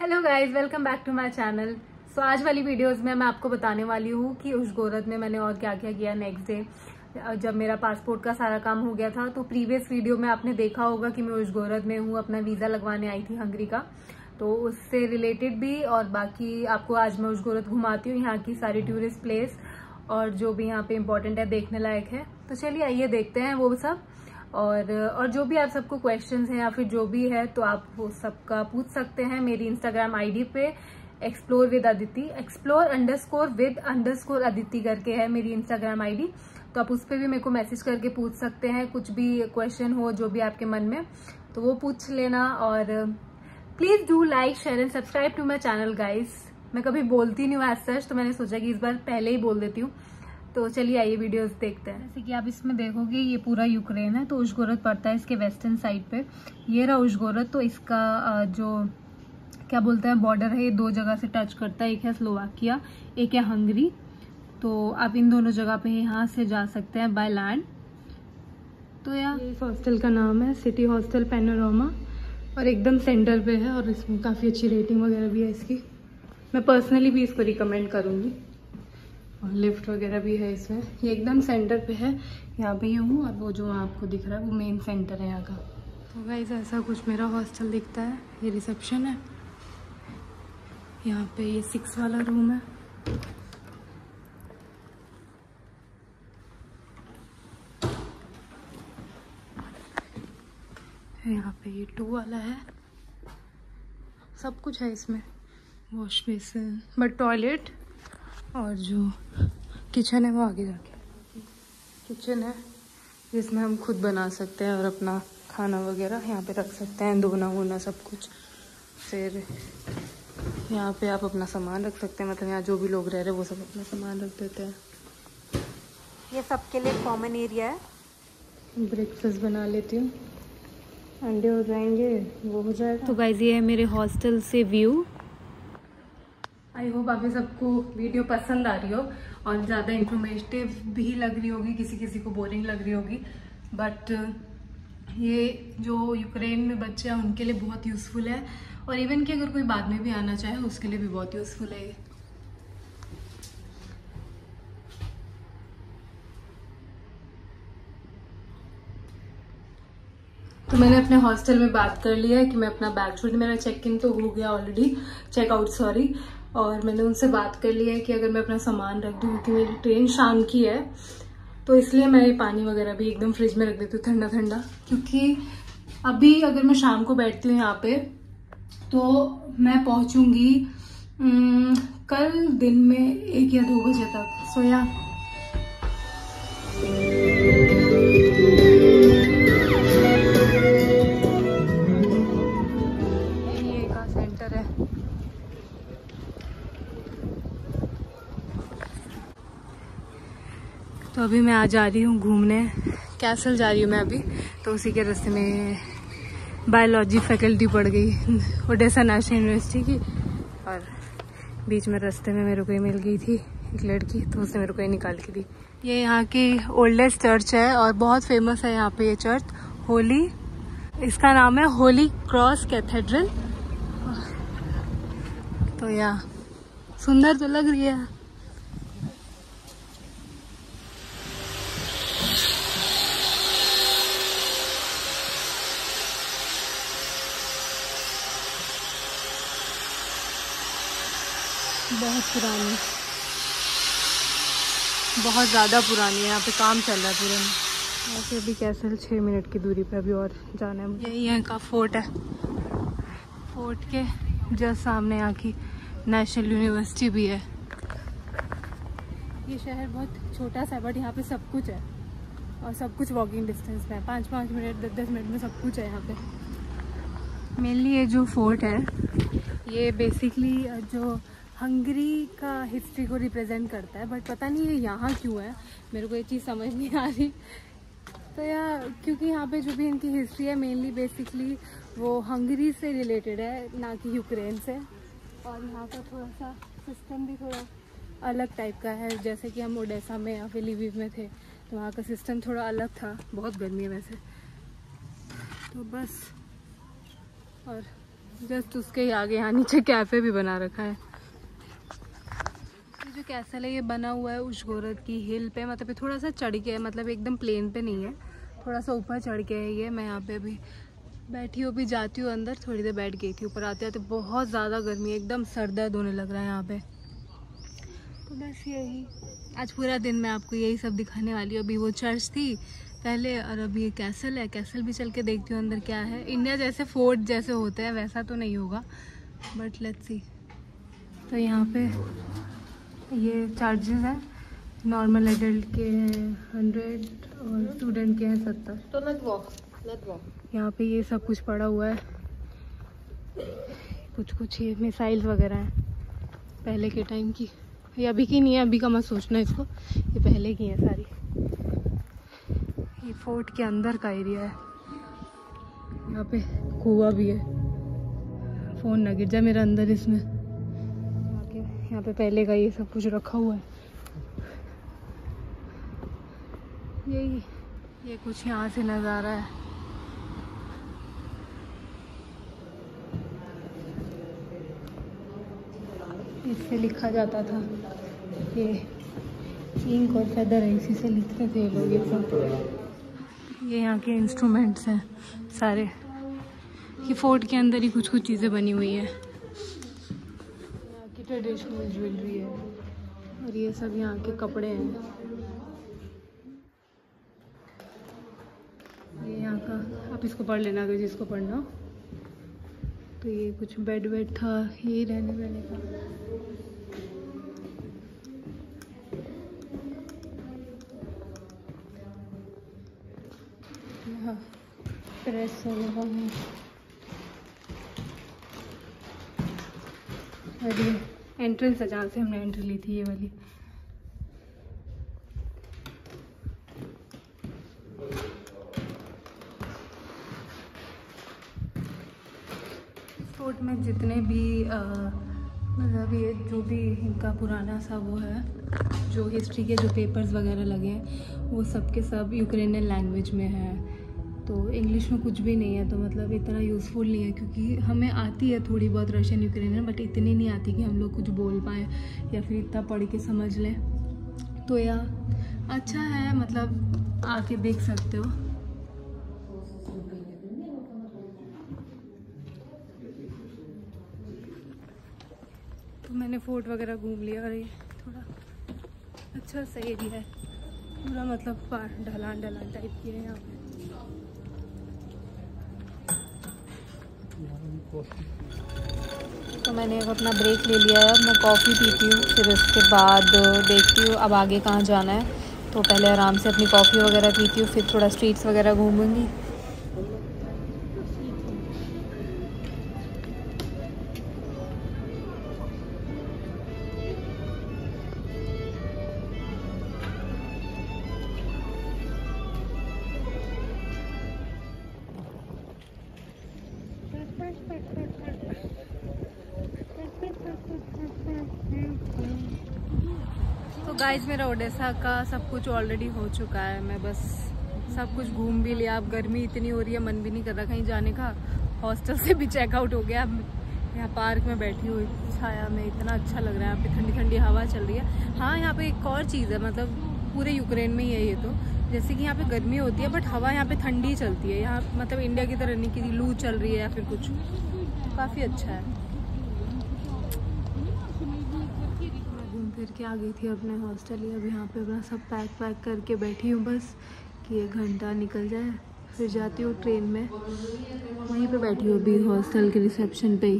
Hello guys, welcome back to my channel. So आज वाली videos में मैं आपको बताने वाली हूँ कि उशगोरद में मैंने और क्या क्या किया नेक्स्ट डे जब मेरा पासपोर्ट का सारा काम हो गया था। तो प्रीवियस वीडियो में आपने देखा होगा कि मैं उशगोरद में हूँ, अपना वीज़ा लगवाने आई थी हंगरी का, तो उससे रिलेटेड भी और बाकी आपको आज मैं उशगोरद घुमाती हूँ, यहाँ की सारी टूरिस्ट प्लेस और जो भी यहाँ पे इम्पोर्टेंट है, देखने लायक है। तो चलिए आइए देखते हैं वो सब। और जो भी आप सबको क्वेश्चंस हैं या फिर जो भी है तो आप वो सबका पूछ सकते हैं मेरी इंस्टाग्राम आईडी पे एक्सप्लोर विद अदिति, एक्सप्लोर_विद_अदिति करके है मेरी इंस्टाग्राम आईडी। तो आप उस पर भी मेरे को मैसेज करके पूछ सकते हैं, कुछ भी क्वेश्चन हो जो भी आपके मन में तो वो पूछ लेना। और please do like, share and subscribe to my channel guys. मैं कभी बोलती नहीं हूँ एज सच, तो मैंने सोचा कि इस बार पहले ही बोल देती हूँ। तो चलिए आइए वीडियोस देखते हैं। जैसे कि आप इसमें देखोगे ये पूरा यूक्रेन है, तो उशगोरद पड़ता है इसके वेस्टर्न साइड पे। ये रहा उशगोरद, तो इसका जो क्या बोलते हैं बॉर्डर है, ये दो जगह से टच करता है, एक है स्लोवाकिया, एक है हंगरी। तो आप इन दोनों जगह पे यहाँ से जा सकते हैं बाय लैंड। तो यार इस हॉस्टल का नाम है सिटी हॉस्टल पैनोरामा और एकदम सेंटर पे है और इसमें काफ़ी अच्छी रेटिंग वगैरह भी है इसकी। मैं पर्सनली भी इसको रिकमेंड करूँगी और लिफ्ट वगैरह भी है इसमें। ये एकदम सेंटर पे है, यहाँ पे ही हूँ और वो जो आपको दिख रहा है वो मेन सेंटर है यहाँ का। तो गाइस ऐसा कुछ मेरा हॉस्टल दिखता है। ये रिसेप्शन है, यहाँ पे ये 6 वाला रूम है। यहाँ पे ये 2 वाला है। सब कुछ है इसमें, वॉश बेसिन बट टॉयलेट और जो किचन है वो आगे जाके किचन है जिसमें हम खुद बना सकते हैं और अपना खाना वगैरह यहाँ पे रख सकते हैं, धोना वोना सब कुछ। फिर यहाँ पे आप अपना सामान रख सकते हैं, मतलब यहाँ जो भी लोग रह रहे हैं वो सब अपना सामान रख देते हैं। ये सबके लिए कॉमन एरिया है। ब्रेकफास्ट बना लेती हूँ, अंडे हो जाएंगे, वो हो जाएगा। तो गाइस ये है मेरे हॉस्टल से व्यू। आई होप आप सबको वीडियो पसंद आ रही हो और ज़्यादा इंफॉर्मेटिव भी लग रही होगी, किसी किसी को बोरिंग लग रही होगी, बट ये जो यूक्रेन में बच्चे हैं उनके लिए बहुत यूज़फुल है और इवन कि अगर कोई बाद में भी आना चाहे उसके लिए भी बहुत यूज़फुल है ये। तो मैंने अपने हॉस्टल में बात कर लिया है कि मैं अपना बैग छोड़, मेरा चेक इन तो हो गया ऑलरेडी, चेकआउट सॉरी, और मैंने उनसे बात कर लिया है कि अगर मैं अपना सामान रख दूँ, क्योंकि मेरी ट्रेन शाम की है तो इसलिए मैं ये पानी वगैरह भी एकदम फ्रिज में रख देती हूँ ठंडा ठंडा। क्योंकि अभी अगर मैं शाम को बैठती हूँ यहाँ पे तो मैं पहुँचूँगी कल दिन में 1 या 2 बजे तक। सो या तो अभी मैं जा रही हूँ घूमने, कैसल जा रही हूँ मैं अभी। तो उसी के रास्ते में बायोलॉजी फैकल्टी पड़ गई ओडेसा नेशनल यूनिवर्सिटी की, और बीच में रास्ते में मेरे को ये मिल गई थी एक लड़की, तो उसने मेरे को ये निकाल के दी। ये यहाँ की ओल्डेस्ट चर्च है और बहुत फेमस है यहाँ पे ये चर्च, होली, इसका नाम है होली क्रॉस कैथेड्रल। तो यहाँ सुंदर तो लग रही है। बहुत पुरानी, बहुत ज़्यादा पुरानी है, यहाँ पे काम चल रहा है पूरे में। ऐसे अभी कैसल 6 मिनट की दूरी पे अभी और जाना है। यही यहाँ का फोर्ट है, फोर्ट के जस्ट सामने यहाँ की नेशनल यूनिवर्सिटी भी है। ये शहर बहुत छोटा सा है बट यहाँ पे सब कुछ है और सब कुछ वॉकिंग डिस्टेंस में है, 5-5 मिनट 10-10 मिनट में सब कुछ है यहाँ पे। मेनली ये जो फोर्ट है ये बेसिकली जो हंगरी का हिस्ट्री को रिप्रेजेंट करता है, बट पता नहीं ये यहाँ क्यों है, मेरे को ये चीज़ समझ नहीं आ रही। तो यार क्योंकि यहाँ पे जो भी इनकी हिस्ट्री है मेनली बेसिकली वो हंगरी से रिलेटेड है, ना कि यूक्रेन से। और यहाँ का थोड़ा सा सिस्टम भी थोड़ा अलग टाइप का है, जैसे कि हम ओडेसा में या फिर लिविव में थे तो वहाँ का सिस्टम थोड़ा अलग था। बहुत गर्मी है वैसे तो बस। और जस्ट उसके ही आगे यहाँ नीचे कैफ़े भी बना रखा है। ये जो कैसल है ये बना हुआ है उशगोरद की हिल पे, मतलब ये थोड़ा सा चढ़ के है, मतलब एकदम प्लेन पे नहीं है, थोड़ा सा ऊपर चढ़ के है ये। मैं यहाँ पे अभी बैठी हूँ, अभी जाती हूँ अंदर, थोड़ी देर बैठ गई थी। ऊपर आते आते बहुत ज़्यादा गर्मी है, एकदम सर दर्द होने लग रहा है यहाँ पे। तो बस यही आज पूरा दिन मैं आपको यही सब दिखाने वाली हूँ। अभी वो चर्च थी पहले और अभी ये कैसल है, कैसल भी चल के देखती हूँ अंदर क्या है। इंडिया जैसे फोर्ट जैसे होते हैं वैसा तो नहीं होगा, बट लेट्स सी। तो यहाँ पे ये चार्जेस हैं, नॉर्मल एडल्ट के हैं 100 और स्टूडेंट के हैं 70। तो लेट्स वॉक। यहाँ पे ये सब कुछ पड़ा हुआ है, कुछ ये मिसाइल्स वगैरह हैं पहले के टाइम की, ये अभी की नहीं है, अभी का मत सोचना इसको, ये पहले की है सारी। ये फोर्ट के अंदर का एरिया है, यहाँ पे कुआं भी है, फ़ोन ना गिर जाए मेरा अंदर इसमें। यहाँ पे पहले का ये सब कुछ रखा हुआ है। ये कुछ यहाँ से नज़ारा है। इससे लिखा जाता था, ये इंक और फेदर है, इसी से लिखते थे लोग। ये सब ये यहाँ के इंस्ट्रूमेंट्स हैं सारे। ये फोर्ट के अंदर ही कुछ चीज़ें बनी हुई हैं, यहाँ की ट्रेडिशनल ज्वेलरी है और ये सब यहाँ के कपड़े हैं। ये यहाँ का, आप इसको पढ़ लेना अगर जिसको पढ़ना हो। तो ये कुछ बेड वेड था, यही रहने वहने का। यहाँ प्रेस वगैरह है और ये एंट्रेंस है जहाँ से हमने एंट्री ली थी, ये वाली। फोर्ट में जितने भी मतलब ये जो भी इनका पुराना सा वो है, जो हिस्ट्री के जो पेपर्स वगैरह लगे हैं वो सब के सब यूक्रेनियन लैंग्वेज में है। तो इंग्लिश में कुछ भी नहीं है, तो मतलब इतना यूज़फुल नहीं है, क्योंकि हमें आती है थोड़ी बहुत रशियन यूक्रेनियन, बट इतनी नहीं आती कि हम लोग कुछ बोल पाएँ या फिर इतना पढ़ के समझ लें। तो यार अच्छा है, मतलब आके देख सकते हो। तो मैंने फोर्ट वगैरह घूम लिया और ये थोड़ा अच्छा सा एरिया है, पूरा मतलब ढलान टाइप की है यहाँ पे। तो मैंने अब अपना ब्रेक ले लिया है, अब मैं कॉफ़ी पीती हूँ, फिर उसके बाद देखती हूँ अब आगे कहाँ जाना है। तो पहले आराम से अपनी कॉफ़ी वगैरह पीती हूँ, फिर थोड़ा स्ट्रीट्स वगैरह घूमूंगी। तो गाइज मेरा ओडेसा का सब कुछ ऑलरेडी हो चुका है, मैं बस सब कुछ घूम भी लिया। अब गर्मी इतनी हो रही है, मन भी नहीं कर रहा कहीं जाने का। हॉस्टल से भी चेकआउट हो गया। यहाँ पार्क में बैठी हुई छाया में, इतना अच्छा लग रहा है, यहाँ पे ठंडी ठंडी हवा चल रही है। हाँ यहाँ पे एक और चीज़ है, मतलब पूरे यूक्रेन में ही है ये, तो जैसे कि यहाँ पे गर्मी होती है बट हवा यहाँ पे ठंडी चलती है। यहाँ मतलब इंडिया की तरह नहीं कि लू चल रही है या फिर कुछ, काफ़ी अच्छा है। फिर के आ गई थी अपने हॉस्टल ही, अब यहाँ पे अपना सब पैक करके बैठी हूँ बस कि 1 घंटा निकल जाए, फिर जाती हूँ ट्रेन में। वहीं पे बैठी हूँ अभी हॉस्टल के रिसेप्शन पे ही।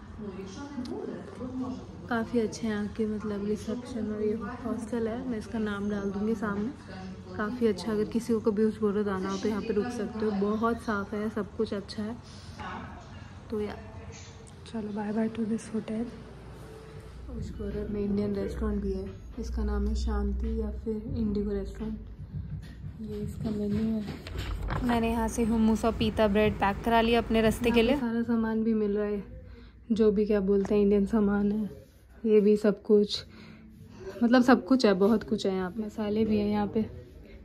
काफ़ी अच्छे हैं यहाँ के मतलब रिसेप्शन, और ये हॉस्टल है, मैं इसका नाम डाल दूँगी सामने। काफ़ी अच्छा, अगर किसी को कभी उशगोरद आना हो तो यहाँ पे रुक सकते हो, बहुत साफ़ है, सब कुछ अच्छा है। तो यार चलो bye bye to this hotel. Uzhhorod में इंडियन रेस्टोरेंट भी है, इसका नाम है शांति या फिर इंडिगो रेस्टोरेंट। ये इसका मेन्यू है। मैंने यहाँ से हुम्मूस और पीता ब्रेड पैक करा लिया अपने रास्ते के लिए। सारा सामान भी मिल रहा है, जो भी क्या बोलते हैं इंडियन सामान है, ये भी सब कुछ, मतलब सब कुछ है, बहुत कुछ है यहाँ पे। मसाले भी हैं यहाँ पे,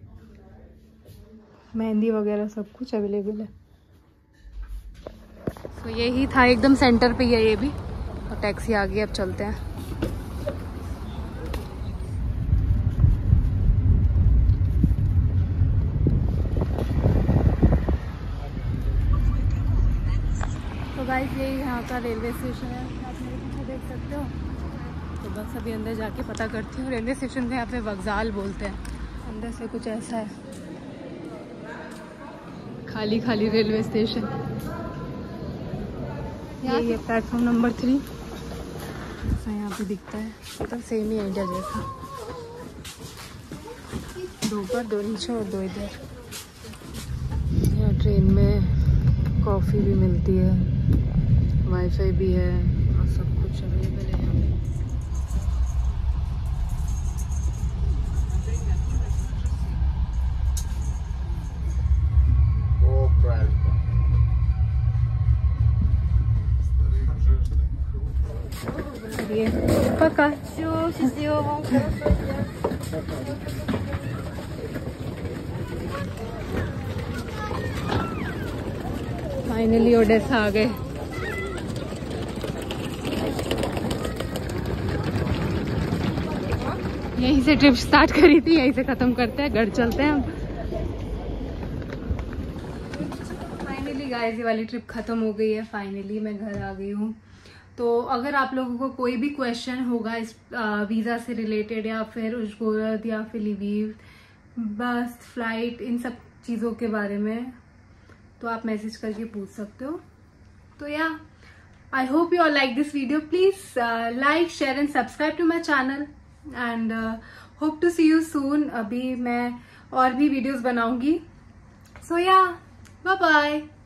मेहंदी वगैरह सब कुछ अवेलेबल है। तो यही था, एकदम सेंटर पे ही है ये भी। और टैक्सी आ गई, अब चलते हैं। तो गाइस ये यहाँ का रेलवे स्टेशन है, आप मेरे पीछे देख सकते हो। तो बस अभी अंदर जाके पता करती हूँ। रेलवे स्टेशन को यहाँ पे वक्जाल बोलते हैं। अंदर से कुछ ऐसा है, खाली खाली रेलवे स्टेशन। यही है प्लेटफॉर्म नंबर 3। ऐसा यहाँ पे दिखता है, मतलब सेम ही है इंडिया जैसा। 2 ऊपर 2 नीचे और 2 इधर। यहाँ ट्रेन में कॉफ़ी भी मिलती है, वाईफाई भी है और सब कुछ अवेलेबल है यहाँ पे। Пока. Все, счастливо вам, хорошего дня. फाइनली ओडेसा आ गए। यहीं से ट्रिप स्टार्ट करी थी, यहीं से खत्म करते हैं, घर चलते हैं हम। फाइनली गाइस ये वाली ट्रिप खत्म हो गई है। फाइनली मैं घर आ गई हूँ। तो अगर आप लोगों को कोई भी क्वेश्चन होगा इस वीज़ा से रिलेटेड, या फिर उजगोरद या फिर लिवीव, बस, फ्लाइट, इन सब चीज़ों के बारे में, तो आप मैसेज करके पूछ सकते हो। तो yeah I hope you all like this video. Please like, share and subscribe to my channel and hope to see you soon. अभी मैं और भी वीडियोज़ बनाऊंगी। सो या बाय बाय।